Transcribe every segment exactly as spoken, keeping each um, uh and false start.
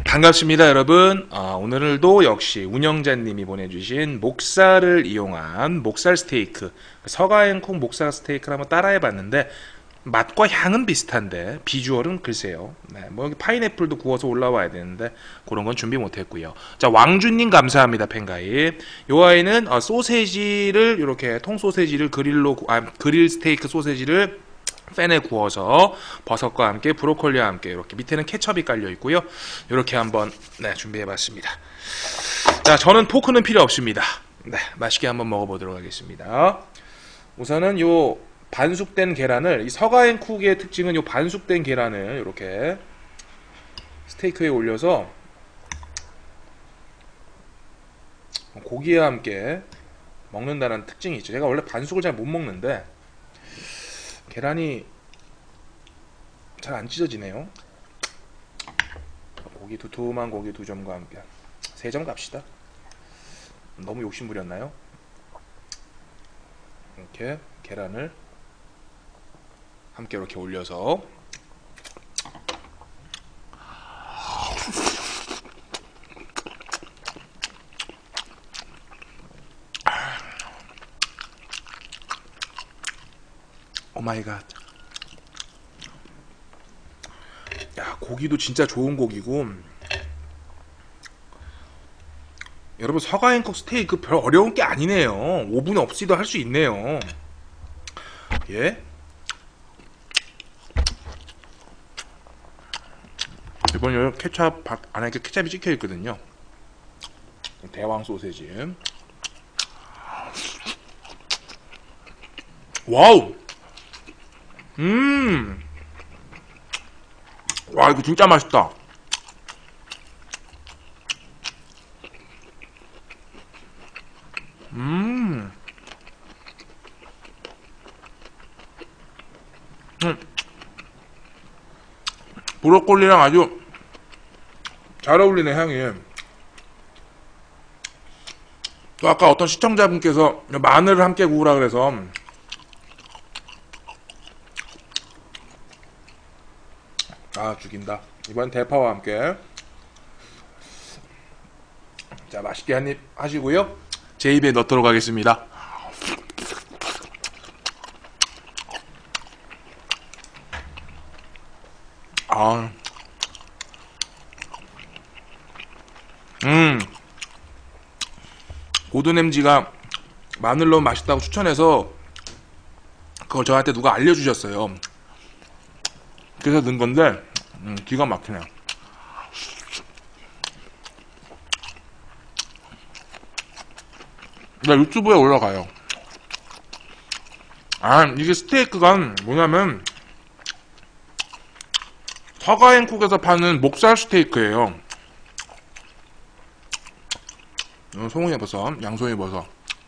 반갑습니다, 여러분. 어, 오늘도 역시 운영자님이 보내주신 목살을 이용한 목살 스테이크, 서가행콩 목살 스테이크를 한번 따라해봤는데 맛과 향은 비슷한데 비주얼은 글쎄요. 네, 뭐 여기 파인애플도 구워서 올라와야 되는데 그런 건 준비 못했고요. 자, 왕주님 감사합니다, 팬가입. 요 아이는 어, 소세지를 이렇게 통 소세지를 그릴로 구- 아, 그릴 스테이크 소세지를 팬에 구워서 버섯과 함께 브로콜리와 함께 이렇게 밑에는 케첩이 깔려 있고요. 이렇게 한번 네, 준비해봤습니다. 자, 저는 포크는 필요 없습니다. 네, 맛있게 한번 먹어보도록 하겠습니다. 우선은 요 반숙된 계란을, 이 서가앤쿡의 특징은 요 반숙된 계란을 이렇게 스테이크에 올려서 고기와 함께 먹는다는 특징이 있죠. 제가 원래 반숙을 잘 못 먹는데 계란이 잘 안 찢어지네요. 고기 두툼한 고기 두 점과 함께 세 점 갑시다. 너무 욕심 부렸나요? 이렇게 계란을 함께 이렇게 올려서 오 마이 갓. 야, 고기도 진짜 좋은 고기고, 여러분 서가행콕 스테이크 별 어려운 게 아니네요. 오븐 없이도 할 수 있네요. 예? 이번 케찹 안에 케찹이 찍혀 있거든요. 대왕 소세지. 와우. 음. 와, 이거 진짜 맛있다. 음. 음. 브로콜리랑 아주 잘 어울리네, 향이. 또 아까 어떤 시청자분께서 마늘을 함께 구우라 그래서 아, 죽인다. 이번 대파와 함께 자, 맛있게 한입 하시고요. 제 입에 넣도록 하겠습니다. 아, 음, 고든햄지가 마늘 넣으면 맛있다고 추천해서 그걸 저한테 누가 알려주셨어요. 그래서 넣은 건데 음, 기가 막히네. 나 유튜브에 올라가요. 아, 이게 스테이크가 뭐냐면 서가행콕에서 파는 목살 스테이크예요. 송이버섯, 양송이버섯.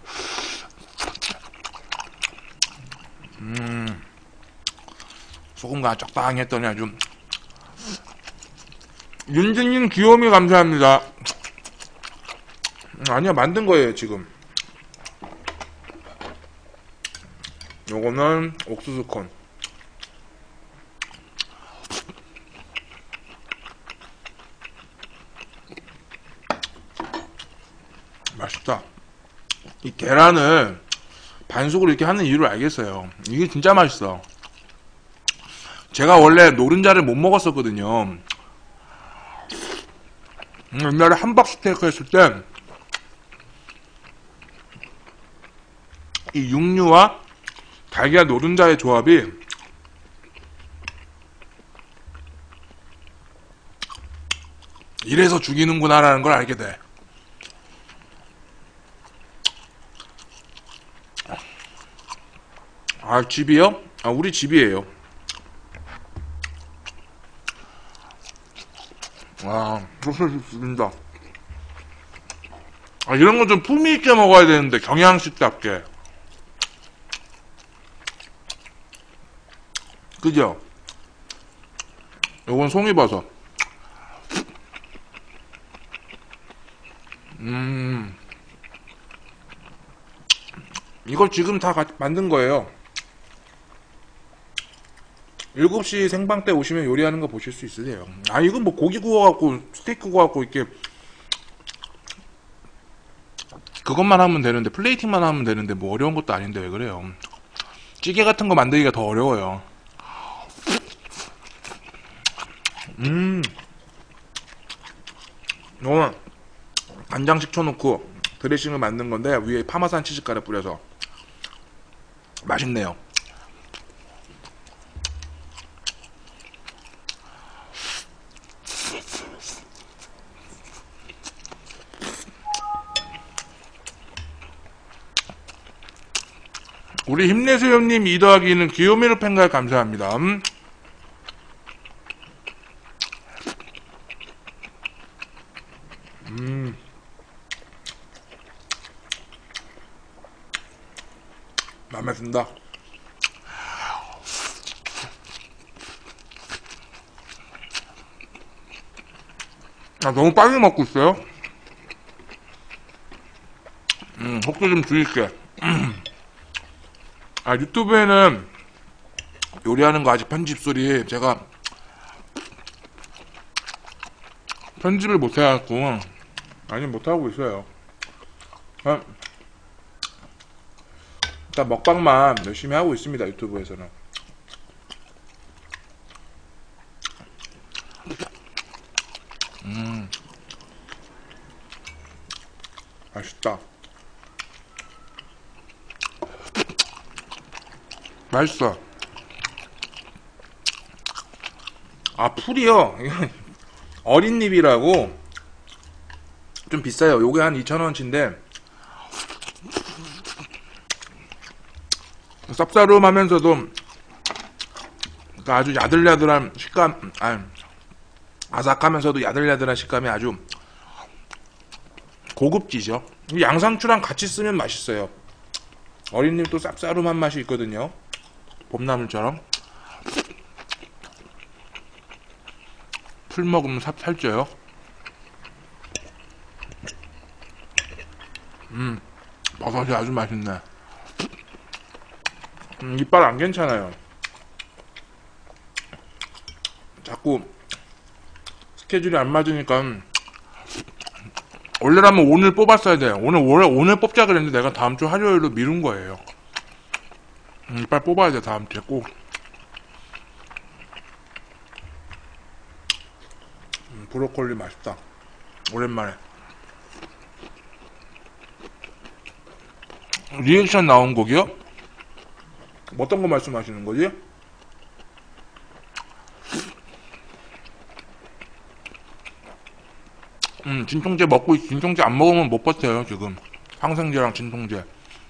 음, 소금간 적당히 했더니 아주. 윤진님 귀요미 감사합니다. 음, 아니야, 만든 거예요 지금. 요거는 옥수수 콘. 맛있다. 이 계란을 반숙으로 이렇게 하는 이유를 알겠어요. 이게 진짜 맛있어. 제가 원래 노른자를 못 먹었었거든요. 옛날에 함박 스테이크 했을 때 이 육류와 달걀 노른자의 조합이 이래서 죽이는구나 라는 걸 알게 돼. 아, 집이요? 아, 우리 집이에요. 아, 소세지 죽인다. 아, 이런 거 좀 품위 있게 먹어야 되는데, 경양식답게. 그죠? 요건 송이버섯. 음. 이걸 지금 다 같이 만든 거예요. 일곱 시 생방 때 오시면 요리하는 거 보실 수 있으세요. 아, 이건 뭐 고기 구워갖고 스테이크 스테이크 갖고 이렇게 그것만 하면 되는데, 플레이팅만 하면 되는데 뭐 어려운 것도 아닌데 왜 그래요? 찌개 같은 거 만들기가 더 어려워요. 음, 이거 간장 식초 넣고 드레싱을 만든 건데 위에 파마산 치즈가루 뿌려서 맛있네요. 우리 힘내세요님 이 더하기는 기요미르 팬가에 감사합니다. 음. 음. 마음에 든다. 아, 너무 빨리 먹고 있어요. 음, 속도 좀 줄일게. 아, 유튜브에는 요리하는 거 아직 편집 소리 제가 편집을 못 해갖고 아니 못 하고 있어요. 아, 일단 먹방만 열심히 하고 있습니다. 유튜브에서는. 음, 맛있다. 맛있어. 아, 풀이요. 어린 잎이라고 좀 비싸요. 요게 한 이천 원치인데 쌉싸름하면서도 아주 야들야들한 식감, 아, 아삭하면서도 야들야들한 식감이 아주 고급지죠. 양상추랑 같이 쓰면 맛있어요. 어린 잎도 쌉싸름한 맛이 있거든요. 봄나물처럼. 풀 먹으면 삽 살쪄요. 음, 버섯이 아주 맛있네. 음, 이빨 안 괜찮아요. 자꾸 스케줄이 안 맞으니까. 원래라면 오늘 뽑았어야 돼. 오늘 오늘 오늘 뽑자 그랬는데 내가 다음 주 화요일로 미룬 거예요. 음, 이빨 뽑아야 돼 다음 주에 꼭. 음, 브로콜리 맛있다. 오랜만에. 리액션 나온 곡이요? 어떤 거 말씀하시는 거지? 음, 진통제 먹고, 있- 진통제 안 먹으면 못 버텨요, 지금. 항생제랑 진통제.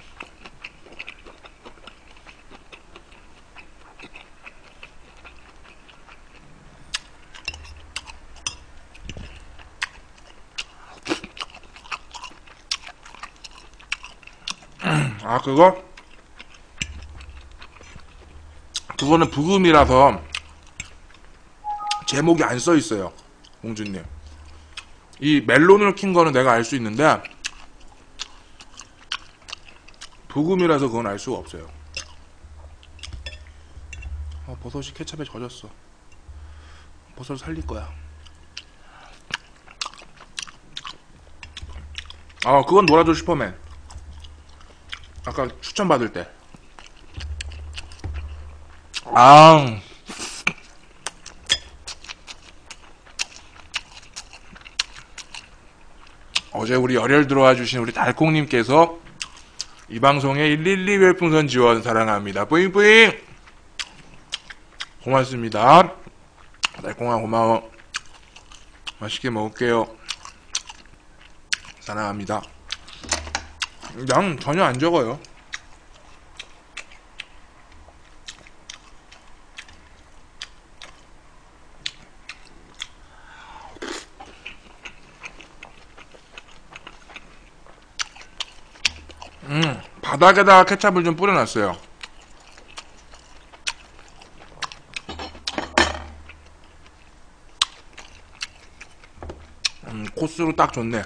아, 그거? 그거는 부금이라서 제목이 안 써 있어요, 공주님. 이 멜론을 킨 거는 내가 알 수 있는데, 부금이라서 그건 알 수가 없어요. 아, 버섯이 케첩에 젖었어. 버섯 살릴 거야. 아, 그건 놀아줘 슈퍼맨. 아까 추천받을 때. 아, 어제 우리 열혈 들어와 주신 우리 달콩님께서 이 방송에 일일이 별풍선 지원 사랑합니다. 뿌잉뿌잉. 고맙습니다. 달콩아 고마워. 맛있게 먹을게요. 사랑합니다. 양 전혀 안 적어요. 음, 바닥에다가 케찹을 좀 뿌려놨어요. 음, 코스로 딱 좋네.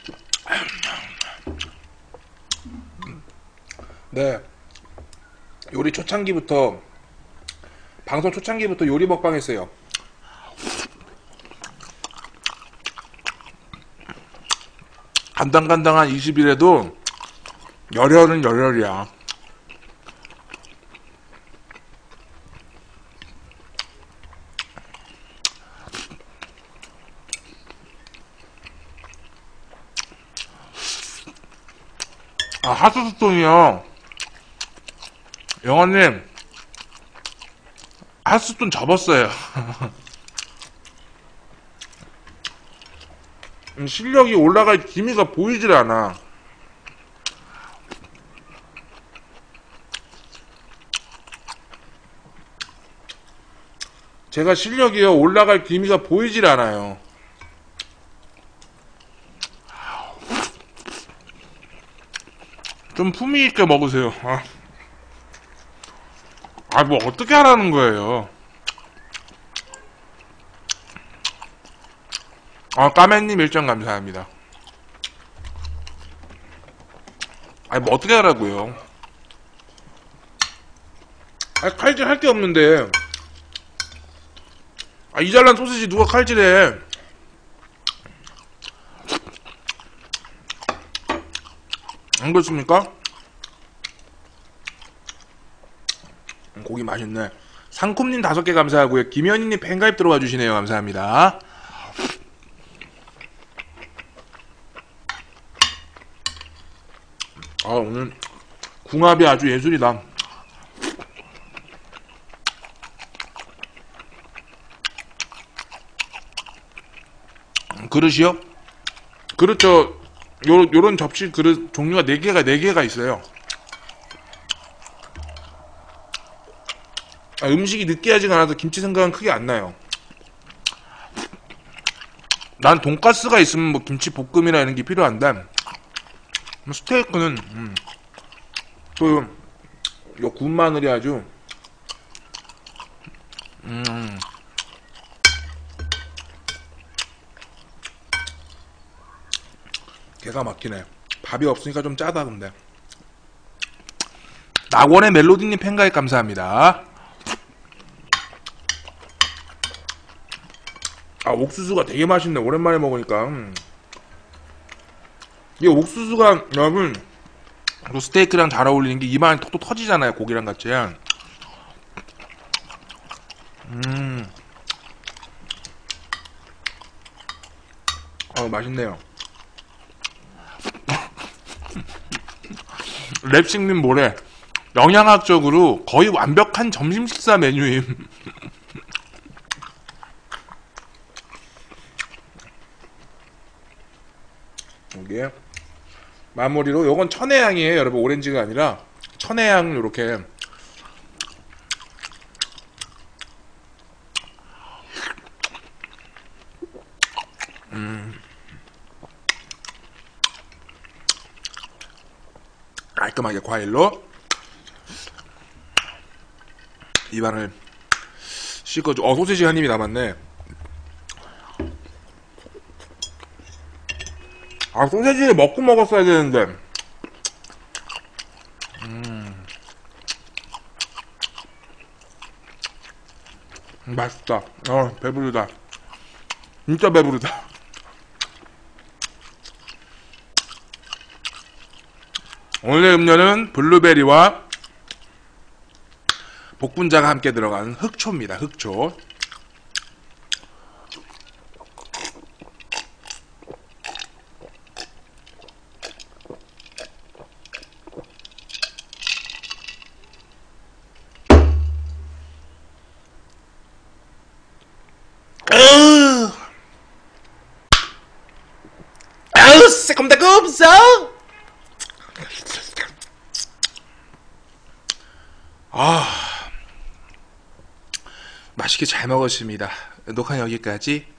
네, 요리 초창기부터 방송 초창기부터 요리 먹방 했어요. 간당간당한 이십 일에도 열혈은 열혈이야. 아, 하스스톤이요. 영화님, 하스스톤 접었어요. 실력이 올라갈 기미가 보이질 않아. 제가 실력이요 올라갈 기미가 보이질 않아요. 좀 품위 있게 먹으세요. 아, 아 뭐 어떻게 하라는 거예요? 아, 까맨님 일정 감사합니다. 아니 뭐 어떻게 하라고요? 아, 칼질 할 게 없는데. 아, 이 잘난 소시지 누가 칼질해? 안 그렇습니까? 음, 고기 맛있네. 상콤님 다섯 개 감사하고요. 김현희님 팬가입 들어와 주시네요. 감사합니다. 아, 오늘 궁합이 아주 예술이다. 그릇이요? 그릇 저 요, 요런 접시 그릇 종류가 네 개가 네 개가 있어요. 아, 음식이 느끼하지가 않아서 김치 생각은 크게 안 나요. 난 돈가스가 있으면 뭐 김치 볶음이나 이런 게 필요한데 스테이크는 음, 또요 구운 마늘이 아주 음, 개가 막히네. 밥이 없으니까 좀 짜다. 근데 낙원의 멜로디님 팬가입 감사합니다. 아, 옥수수가 되게 맛있네. 오랜만에 먹으니까. 음. 이 옥수수가 여러분 또 스테이크랑 잘 어울리는 게 입안에 톡톡 터지잖아요. 고기랑 같이. 음. 어, 맛있네요. 랩싱님 뭐래? 영양학적으로 거의 완벽한 점심 식사 메뉴임. 여기에 마무리로 요건 천혜향이에요. 여러분 오렌지가 아니라 천혜향 요렇게 음. 깔끔하게 과일로 입안을 씻어줘. 어, 소시지 한 입이 남았네. 아, 소시지를 먹고 먹었어야 되는데. 음. 맛있다. 어, 배부르다. 진짜 배부르다. 오늘의 음료는 블루베리와 복분자가 함께 들어간 흑초입니다. 흑초. 아우, 새콤달콤 썩! 아, 맛있게 잘 먹었습니다. 녹화 여기까지.